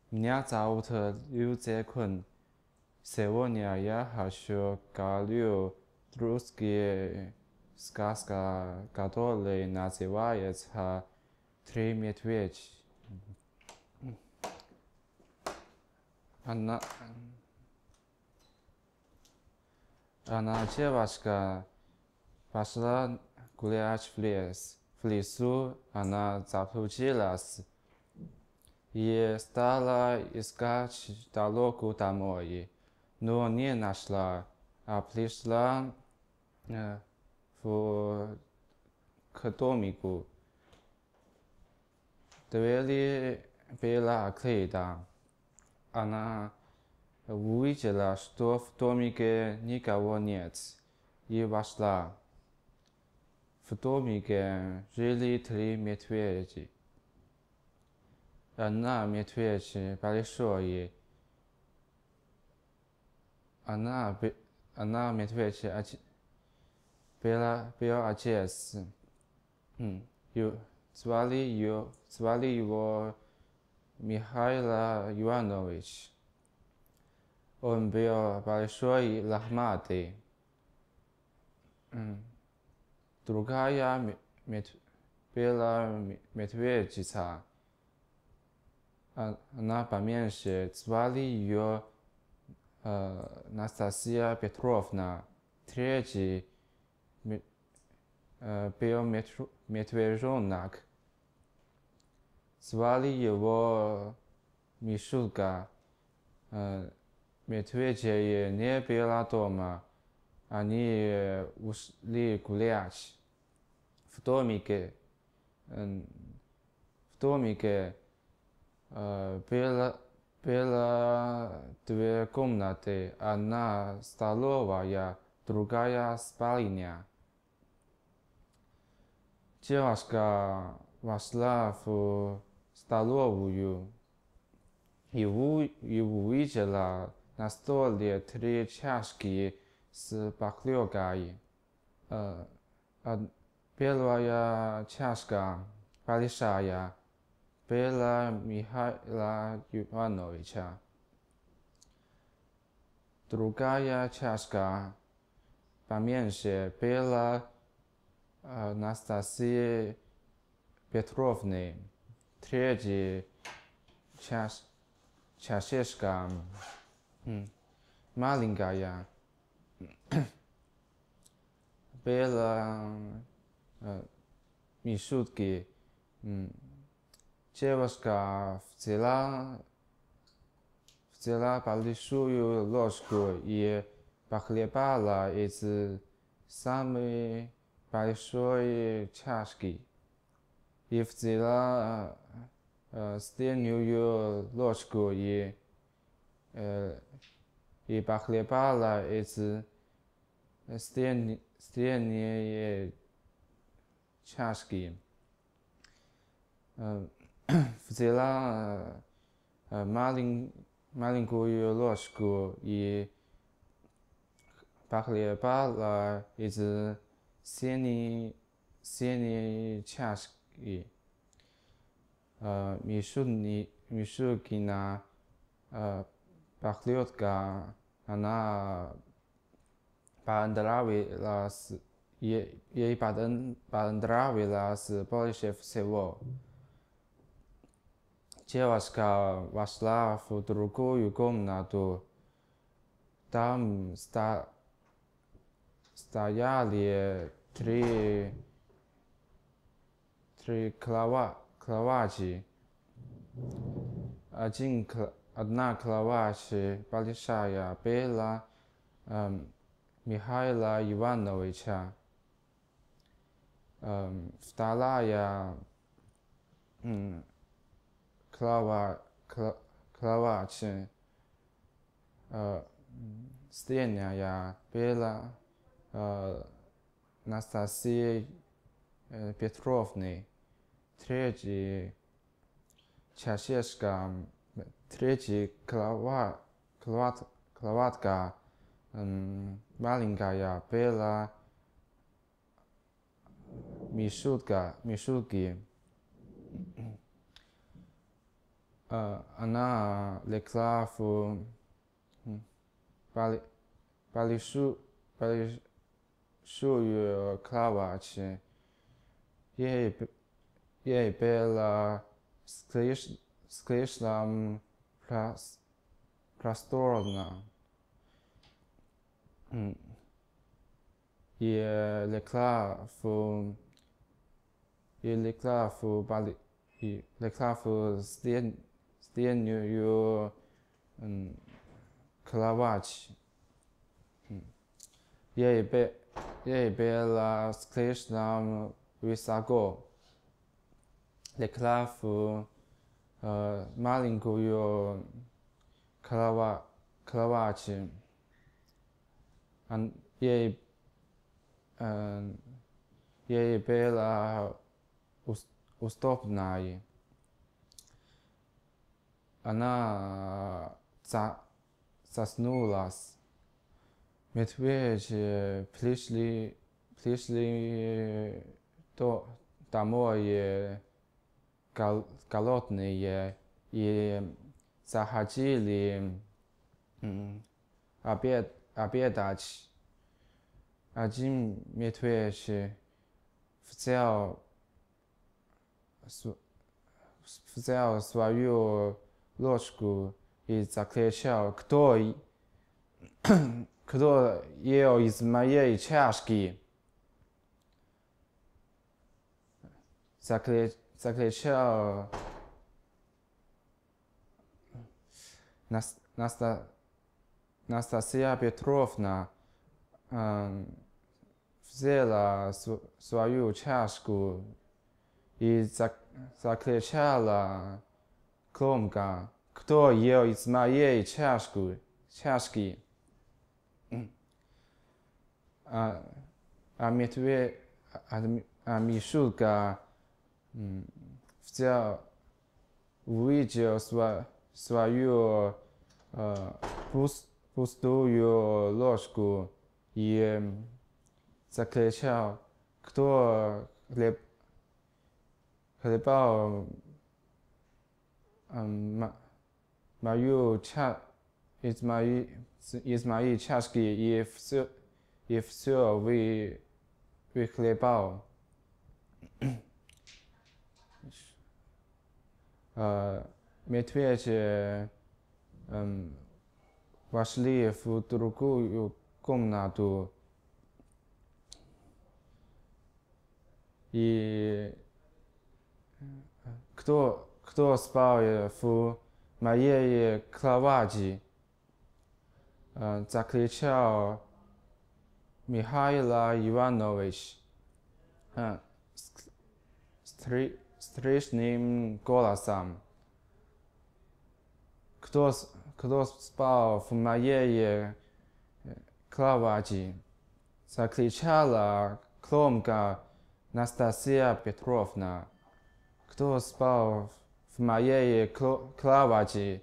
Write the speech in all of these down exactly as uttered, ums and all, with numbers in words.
Меня зовут Лю Цзекун. Сегодня я хочу говорю русские сказка, который называется «Три медведя». Она, она девочка пошла гулять в лес. В лесу она заблудилась и стала искать дорогу домой, но не нашла, а пришла э, в, к домику. Двери была открыта. Она увидела, что в домике никого нет, и вошла. В домике жили три медведя. Она медведь большой. Она, она медведь была, был отец. Звали, ее, звали его Михаил Иванович. Он был большой лохматый. Другая мед, была медведица. Она поменьше. Звали ее э, Настасья Петровна. Третий э, был медвежонок. Звали его Мишутка. Э, медведей не было дома. Они ушли гулять. В домике, э, в домике э, было, было две комнаты. Одна столовая, другая спальня. Девушка вошла в столовую и увидела на столе три чашки с похлебкой. Э, первая чашка большая была Михаила Ивановича. Другая чашка поменьше была э, Настасии Петровны. Третья чаш, чашечка маленькая была э, Мишутки. Девушка взяла, взяла большую ложку и похлебала из самой большой чашки. И взяла э, стальную ложку и, э, и похлебала из стальной чашки. Э, взяла э, малень, маленькую ложку и похлебала из синей, синей чашки. Э, Мишутни, Мишуткина э, похлебка, она понравилась, ей, ей понравилась больше всего. Девушка вошла в другую комнату. Там ста, стояли три, три клова, кровати. Один, одна кровать большая была эм, Михаила Ивановича. Эм, вторая эм, Клава, кла, кровать э, стенная была э, Настасии э, Петровны. Третья чашечка, третья кровать, кровать, кроватка э, маленькая была Мишутка, Мишутки. uh, она легла в большую кровать. Ей, ей было слишком просторно. И легла в и легла в бали и легла в стен, стенную кровать. Ей, ей было слишком высоко. Легла в э, маленькую крова, кровать. Ей, э, ей было удобно. Она за, заснулась. Медведи пришли, пришли до, домой гол, голодные и захотели обед, обедать. Один медведь взял, взял свою ложку и закричал: кто, кто ел из моей чашки? Закри, закричал Наста, Настасья Петровна. Э, взяла свою чашку и закричала громко: кто ел из моей чашки? чашки? А, а медведь, а, а Мишутка взял, увидел сва, свою э, пуст, пустую ложку и закричал: кто хлеб, хлебал э, мою ча, из моей, из моей чашки и все, и все вы, выхлебал. э, медведи э, вошли в другую комнату. И кто, кто спал в моей кровати, э, закричал Михаил Иванович э, стри, страшным голосом. Кто, кто спал в моей кровати? Закричала громко Настасья Петровна. Кто спал в моей кровати?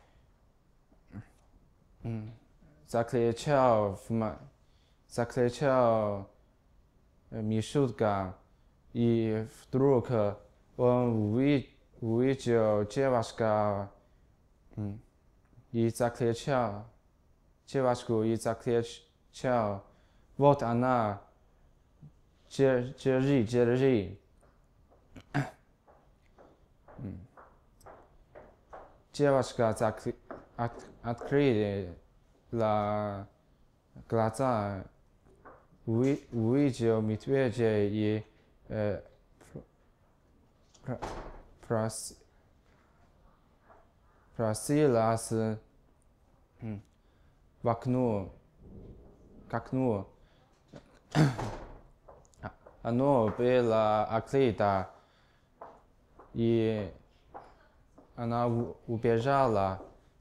Закричал, закричал Мишутка. И вдруг он увидел девушку и закричал, девушку и закричал: вот она, держи, держи. Девушка закры, от, открыла глаза, увидел медведя и э, прос, просилась в окно, к окну. Оно было открыто, и она убежала,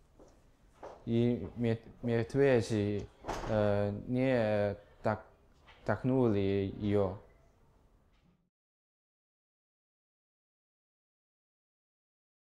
и медведи э, не так, толкнули ее.